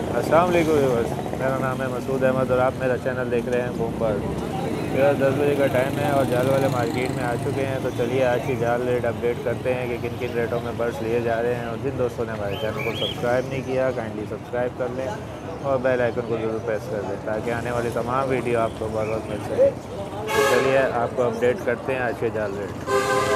अस्सलाम वालेकुम व्यूअर्स, मेरा नाम है मसूद अहमद और आप मेरा चैनल देख रहे हैं बूम बर्ड। 10 बजे का टाइम है और जाल वाले मार्केट में आ चुके हैं। तो चलिए आज की जाल रेट अपडेट करते हैं कि किन किन रेटों में बर्ड्स लिए जा रहे हैं। और जिन दोस्तों ने हमारे चैनल को सब्सक्राइब नहीं किया काइंडली सब्सक्राइब कर लें और बेल आइकन को ज़रूर प्रेस कर दें ताकि आने वाली तमाम वीडियो आपको बर वक्त मिल सके। तो चलिए आपको अपडेट करते हैं आज के जाल रेट।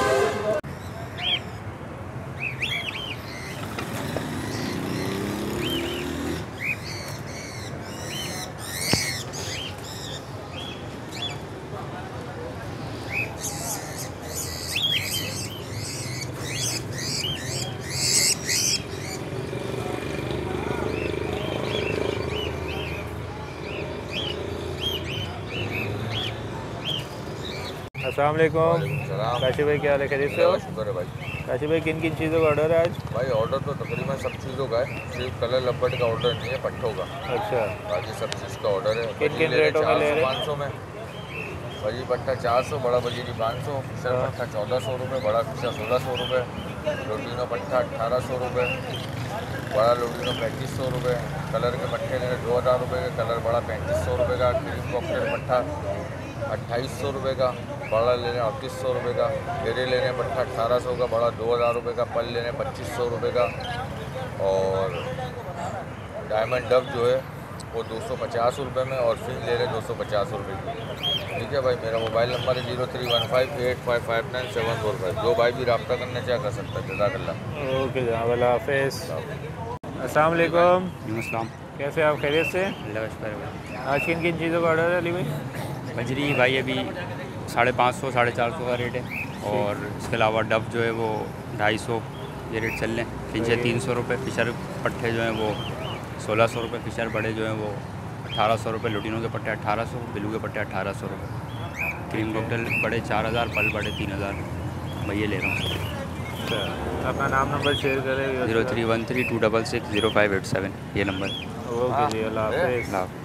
अस्सलाम वालेकुम काशी भाई, क्या हाल है? खैरियत से हो? शुक्र है भाई। काशी भाई, किन किन चीज़ों का ऑर्डर है आज? भाई ऑर्डर तो तकरीबन सब चीज़ों का है, सिर्फ कलर लपट का ऑर्डर नहीं है, पट्टों का। अच्छा, बाकी सब चीज़ का ऑर्डर है। किन किन रेटों में ले रहे हैं? 500 में बजी पट्टा 400, बड़ा बजीरी 500, फिशर पट्टा 1400 रुपये, बड़ा फिशर 1600 रुपये, लोटिनो पट्टा 1800 रुपये, बड़ा लोटिनो 3500 रुपये, कलर के पट्टे लेने 2000 रुपये के, कलर बड़ा 3500 रुपये का, क्रीम कॉकटेल पट्टा 2800 रुपये का, बड़ा लेने 3800 रुपये का, घेरे लेने पट्टा 1800 का, बड़ा 2000 रुपये का, पल लेने 2500 रुपये का, और डायमंड डब जो है वो 250 रुपये में, और फिन ले रहे 250 रुपये की। ठीक है भाई, मेरा मोबाइल नंबर है 0315855974 जो भाई भी रब्ता करना चाहे कर सकता है। जज़ाकल्लाह। ओके जनाब, अल्लाह हाफ़िज़। अस्सलाम वालेकुम। नमस्कार। कैसे आप? खैरियत से? अल्लाह का शुक्र है भाई। आज किन किन चीज़ों का ऑर्डर है अली भाई? बजरी भाई अभी 550 450 का रेट है, और इसके अलावा डब जो है वो 250 ये रेट चल रहे हैं। फिंचे 300 रुपये, फिशर पट्टे जो हैं वो 1600 रुपये, फिशर बड़े जो हैं वो 1800 रुपये, लुटिनों के पट्टे 1800, बिलू के पट्टे 1800 रुपये, क्रीम कॉकटेल बड़े 4000, पल बड़े 3000। मैं ये ले रहा हूँ। अच्छा, अपना नाम नंबर शेयर करें। 0313 266 0587 ये नंबर। ओके जी, अल्लाह हाफ़िज़।